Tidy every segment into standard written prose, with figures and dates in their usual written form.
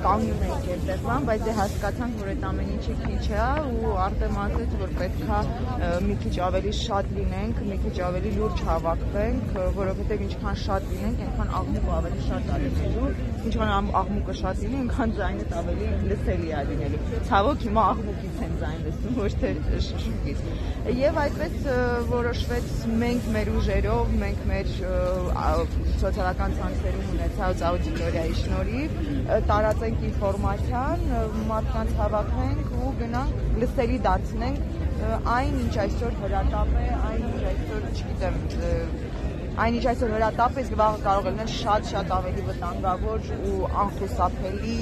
կանգնում էինք այդտեղ բան, բայց դե հասկացանք, որ այդ ամեն ինչը քիչ է ու Արտեմ ասեց, որ պետքա մի քիչ ավելի շատ լինենք, մի քիչ ավելի լուրջ հավաքվենք, որովհետև ինչքան շատ լինենք, այնքան աղմուկը ավելի շատ է լինելու, ինչքան աղմուկը շատ լինի, այնքան ձայնը ավելի լսելի է լինելու։ Ցավոք հիմա աղմուկից են ձայն լսում, ոչ թե շշուկից։ Եվ այդպես որոշվեց մենք մեր ուժերով, մենք մեր սոցիալական ցանցերում ունեցած աուդիտորիայի շնորհիվ տարածենք ինֆորմացիան, մարդկանց հավաքենք ու գնանք լսելի դարձնենք այն, ինչ այսօր հրատապ է, այն, ինչ այսօր, չգիտեմ, այն ինչ այսօր հրատապ է, վաղը կարող է լինել շատ ավելի վտանգավոր ու անխուսափելի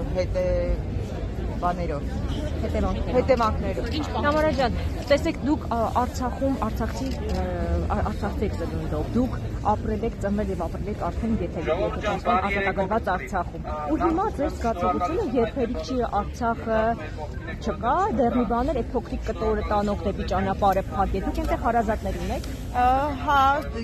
հետևանքներով։ Համարա ջան, տեսեք դուք Արցախում արցախցի եք ծնունդով, դուք ապրել եք, ծնվել եւ ապրել եք արդեն եթերիկական ազատագրված Արցախում։ Ու հիմա ձեր զգացողությունը երբեք չի Արցախը չկա, դեռ մի բաներ այդ փոքրիկ կտորը տանող դեպի ճանապարհը փակել։ Դուք այնտեղ հարազատներ ունեք։ Հա,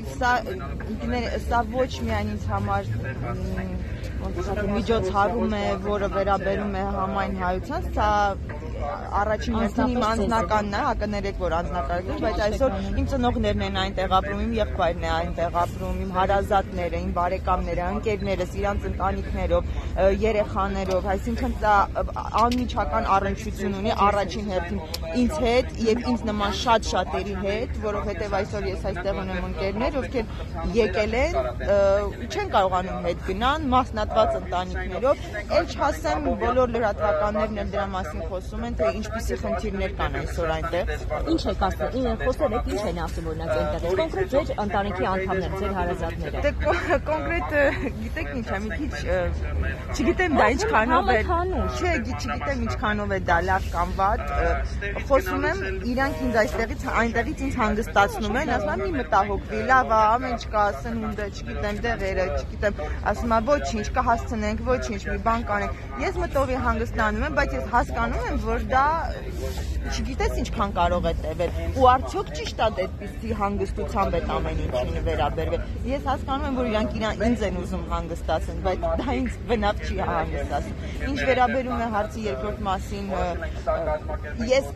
սա ոչ միայն ինձ համար միջոցառում է, որը վերաբերում է համայն հայության, սա առաջին հերթին իմ անձնականն է, կներեք, որ անձնակարգ է, բայց այսօր իմ ծնողներն են այնտեղ ապրում, իմ եղբայրն է այնտեղ ապրում, իմ հարազատները, իմ բարեկամները, ընկերներս, իրանց ընտանիքներով, երեխաներով, այսինքն սա անմիջական առնչություն ունի առաջին հերթին ինձ հետ եւ ինձ նման շատերի հետ, որովհետեւ այսօր ես այստեղ ունեմ ընկերներ, ովքեր եկել են ու չեն կարողանում հետ գնան, մասնատված ընտանիքներով, էլ չասեմ բոլոր լրատվականներն էլ դրա մասին խոսում են, թե ինչպիսի խնդիրներ կան այսօր այնտեղ։ Ինչ եք ասում, խոսել եք, ինչ են ասում օրինակ այնտեղից, կոնկրետ ձեր ընտանիքի անդամներ, ձեր հարազատները։ Դե կոնկրետ գիտեք ինչ է, մի քիչ չգիտեմ դա ինչքանով է, չէ, չգիտեմ ինչքանով է դա լավ կամ վատ, խոսում եմ, իրանք ինձ այնտեղից ինձ հանգստացնում են, ասում եմ մի մտահոգվի, լավ է, ամեն ինչ կա, սնունդը, չգիտեմ, դեղերը, չգիտեմ, ասում եմ ոչինչ, կհասցնենք, ոչինչ, մի բան կանենք։ Ես մտովի հանգստանում եմ, բայց ես հասկանում եմ, որ դա չգիտես ինչքան կարող է տևել ու արդյոք ճիշտ է այդպիսի հանգստությամբ այդ ամեն ինչին վերաբերվել։ Ես հասկանում եմ, որ իրանք ինձ են ուզում հանգստացնել, բայց դա ինձ բնավ չի հանգստացնում։ Ինչ վերաբերում է հարցի երկրորդ մասին, ես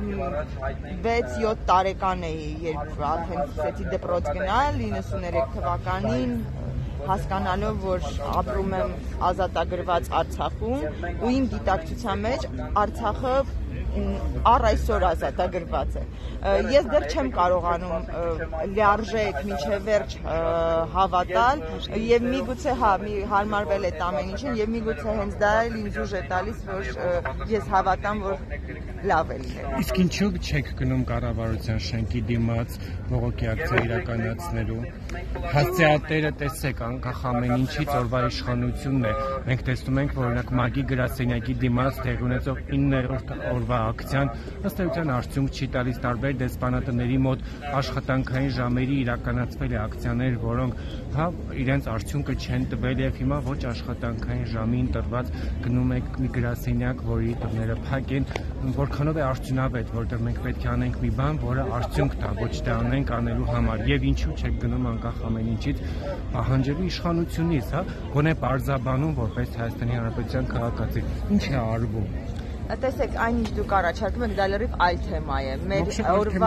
6-7 տարեկան էի, երբ արդեն սկսեցի դպրոց գնալ 93 թվականին, հասկանալով, որ ապրում եմ ազատագրված Արցախում ու իմ գիտակցության մեջ Արցախը առ այսօր ազատագրված է։ Ես դեռ չեմ կարողանում լիարժեք մինչև վերջ հավատալ եւ միգուցե հարմարվել այդ ամեն ինչին եւ միգուցե հենց դա էլ ինձ ուժ է տալիս, որ ես հավատամ, որ լավ է լինելու։ Իսկ ինչու չեք գնում կառավարության շենքի դիմաց բողոքի ակցիա իրականացնելու։ Հասցեատերը տեսեք, անկախ ամեն ինչից օրվա իշխանությունն է։ Մենք տեսնում ենք, որ օրինակ Մագի գրասենյակի դիմաց տեղի ունեցող 9-րդ օրվա ակցիան ըստ էության արդյունք չի տալիս, տարբեր դեսպանատների մոտ աշխատանքային ժամերի իրականացվել է ակցիաներ, որոնք իրենց արդյունքը չեն տվել եւ հիմա ոչ աշխատանքային ժամին տրված գնում եք մի գրասենյակ, որի դռները փակ են, որքանով է արդյունավետ, որտեղ մենք պետք է անենք մի բան, որը արդյունք տա, ոչ թե անենք անելու համար եւ ինչու չեք գնում անկախ ամեն ինչից պահանջելու իշխանությունից, գոնե պարզաբանում որպես Հայաստանի Հանրապետության քաղաքացի, ինչ է արվում։ Տեսեք, այնինչ դուք առաջարկում եք, դա լրիվ այլ թեմա է։ Մեր օրվա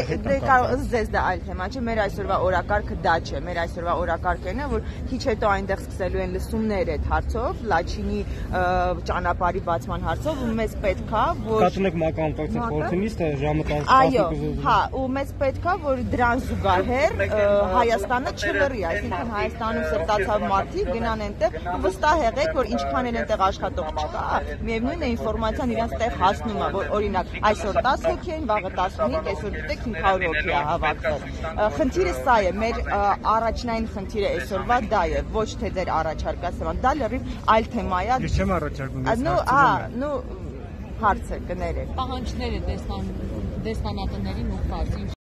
ձեզ դա այլ թեմա չէ, մեր այսօրվա օրակարգը դա չէ։ Մեր այսօրվա օրակարգն է, որ քիչ հետո այնտեղ սկսելու են լսումներ այդ հարցով, Լաչինի ճանապարհի բացման հարցով, ու մեզ պետքա, որ Կատուն եք մակարդակի խորհրդի նիստը ժամը 10-ը։ Այո, հա, ու մեզ պետքա, որ դրան զուգահեռ Հայաստանը չլռի, այսինքն Հայաստանում սրտացավ մարդիկ գնան այնտեղ ու վստահ եղեք, որ ինչքան էլ այնտեղ աշխատող չկա, միևնույն է ինֆորմացիան իրանց տեղ հասնում է, որ օրինակ այսօր 10 հոգի են, վաղը 15, այսօր գիտեք 500 հոգի է հավաքվել։ Խնդիրը սա է, մեր առաջնային խնդիրը այսօրվա դա է, ոչ թե ձեր առաջարկած թեման, դա լրիվ այլ թեմա է։ Ես չեմ առաջարկում, հարցը կներեք։ Պահանջները դեսպանատներին ուղղված